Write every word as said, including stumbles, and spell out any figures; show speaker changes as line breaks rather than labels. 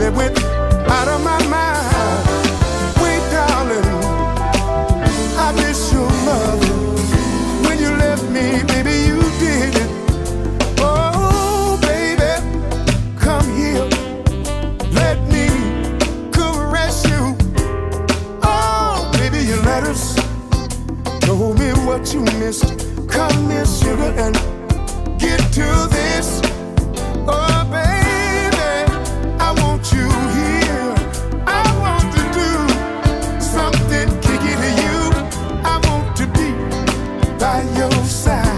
nearly went out of my mind. Wait, darling, I miss your love. When you left me, baby, you did it. Oh, baby, come here, let me caress you. Oh, baby, your letters told me what you missed. Come here, sugar, and get to this. Oh, baby, I want you here. I want to do something kinky to you. I want to be by your side.